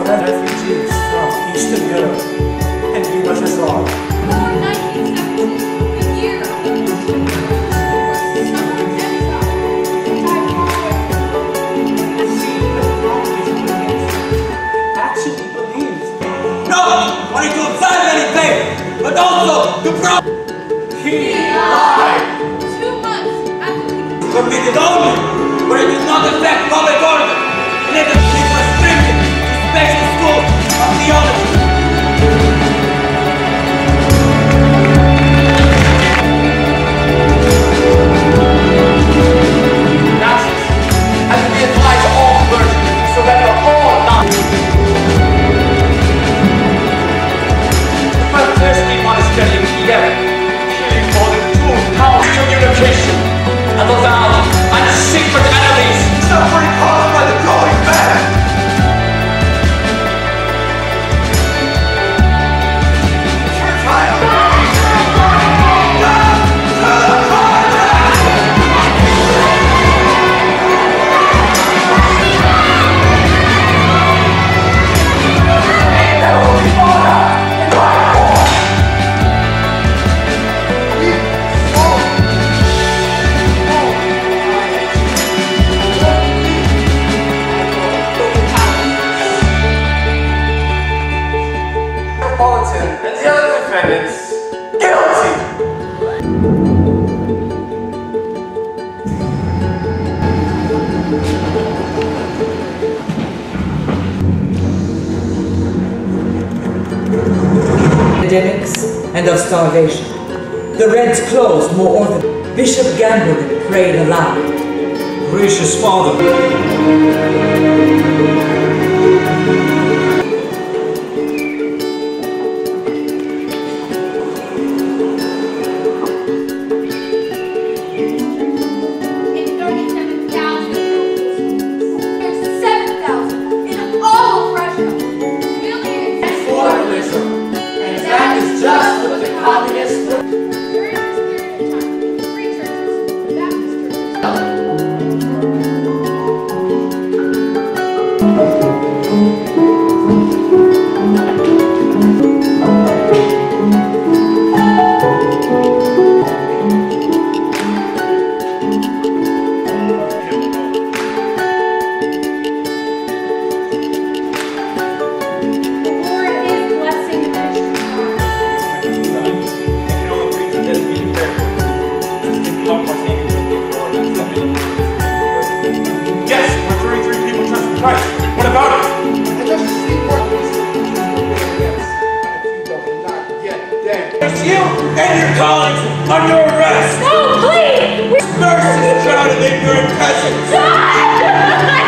for refugees from Eastern Europe and USSR. In 1917, the year of the summer exile, Actually believes not only to observe any faith, but also to he lied. 2 months after the permitted only where it does not affect public order, and it is restricted to special schools of theology. Nazis had to be applied to all clergy, so that they're all not. The Franciscan monastery in Kiev, killing more than 2,000 communication, and avowed and secret enemies. Suffering caused by the growing man. And the other defendants, guilty! Epidemics and of starvation. The Reds closed more often. Bishop Gambardin prayed aloud. Gracious Father, in 37,000 there's 7,000 in all of Russia. Millions and Formalism. And that is just what the communists do. during this period of time, free churches, Baptist churches, the Lord is blessing the ministry of Yes, but 33 people trust in Christ. What about it? And just see what these yes, and if you don't not yet dead. It's you and your colleagues under arrest. No, please! Mercy the crowd of ignorant peasants.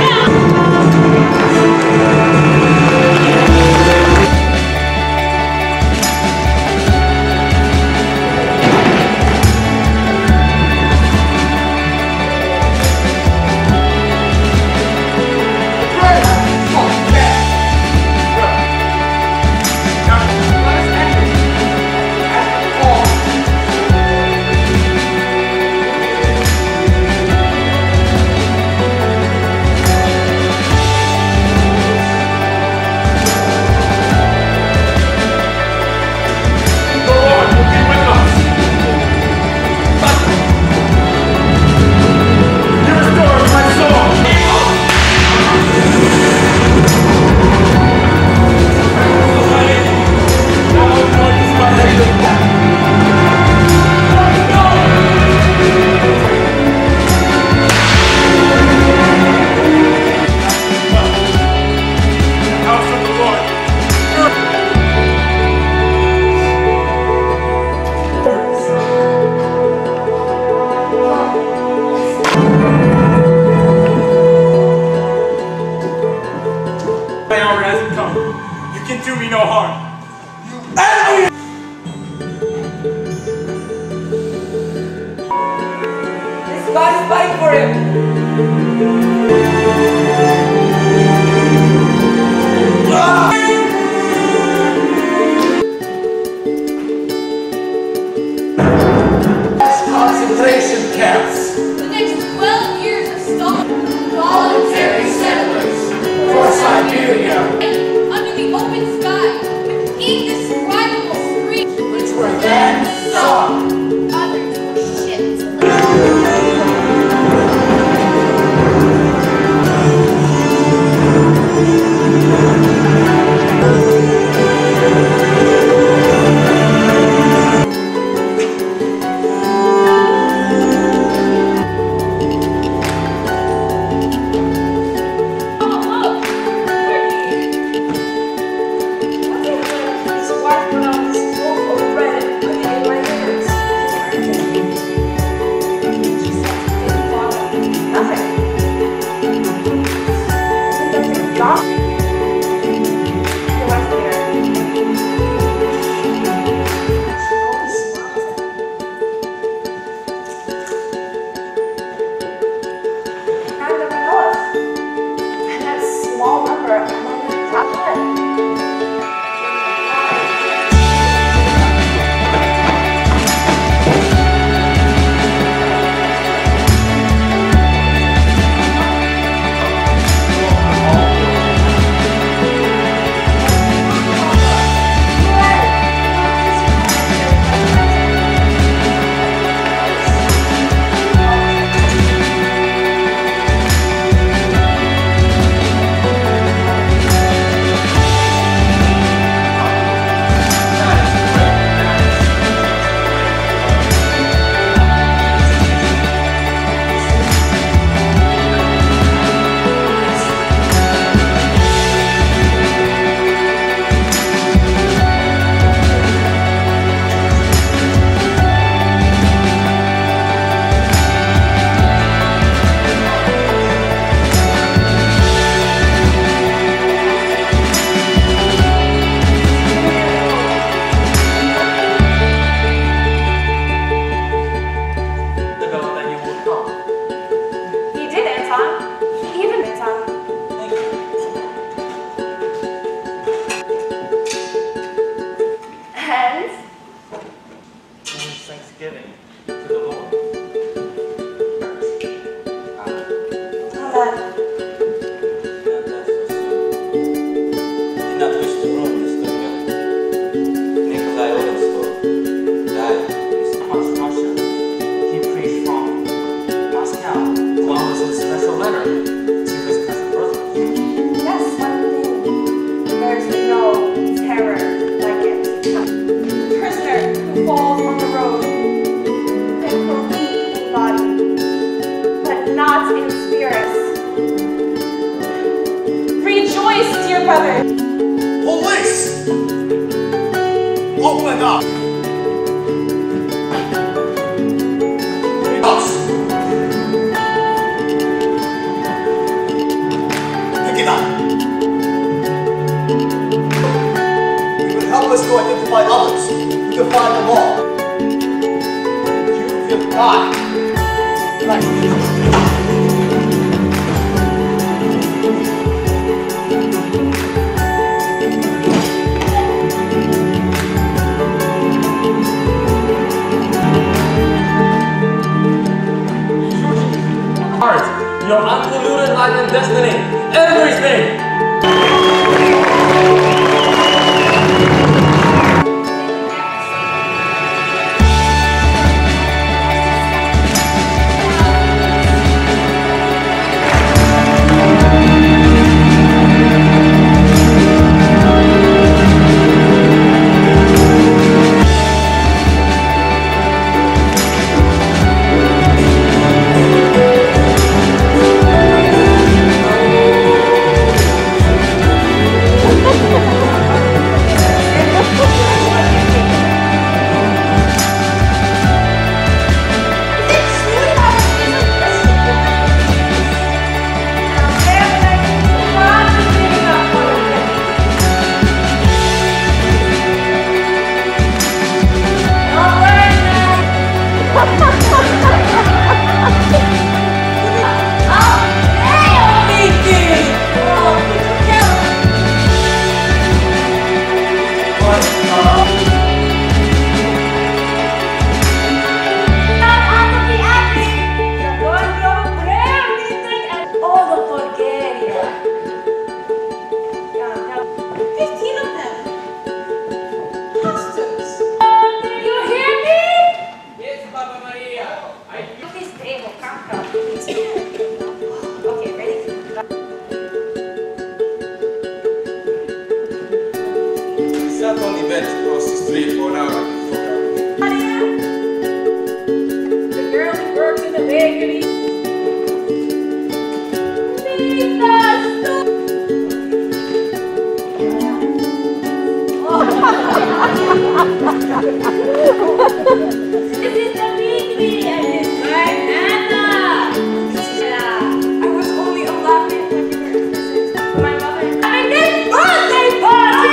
My hour hasn't come. You can do me no harm. This guy's fight for him. Concentration camps. The next 12 years of Stalin. Voluntary settlers for Siberia. There's no terror like it. The prisoner who falls on the road and will weak in body, but not in spirit. Rejoice, dear brother. Police! Open up! Us! Pick it up! You will help us to identify others who defy the law. You will die. Right. Your unpolluted life and destiny, everything! Sat on the bench across the street for an hour. The girl who works in the bakery. This is the bakery and his wife Anna. I was only laughing when you were listening to my mother having this birthday party.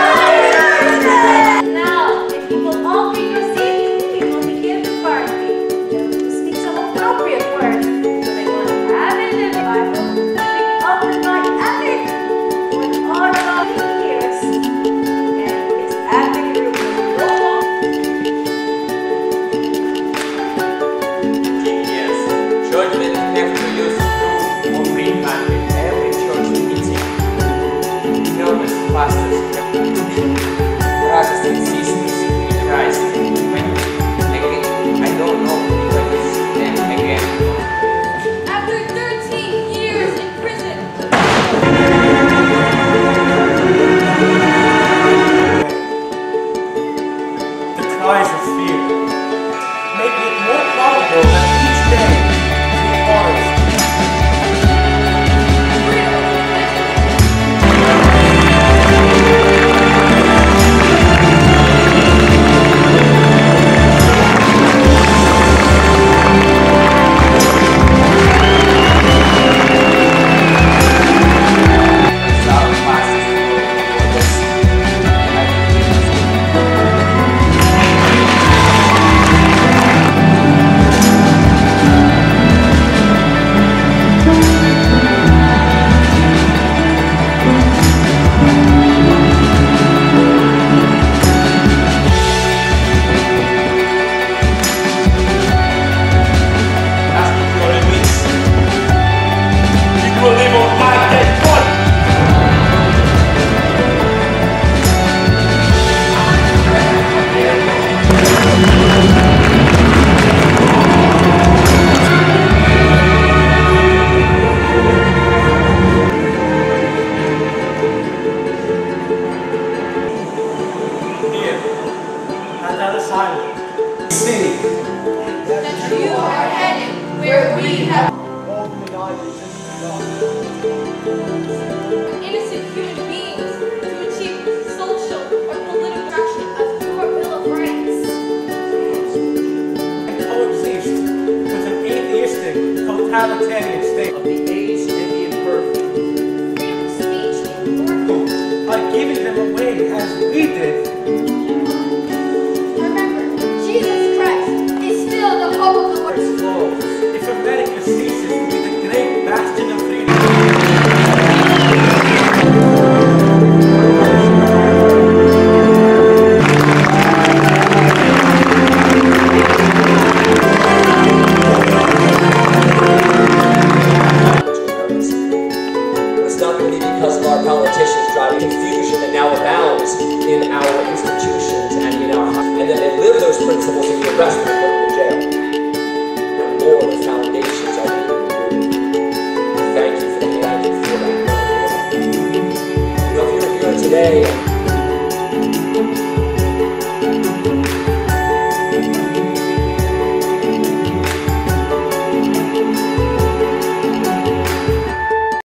Now, if you will all take your seats, we will begin the party. To speak some appropriate words. So they want to have it in the Bible. Pick up in my attic with all of the years. And his attic room will go on. giving them away as we did. Remember, Jesus Christ is still the hope of the world. Flows. If America ceases to be the great bastion of freedom. It's not going to be because of our politicians driving confusion that now abounds in our institutions and in our and then they live those principles and be arrested and put in jail. And more the foundations are being removed. Thank you for the hand for that. You know, if you're here today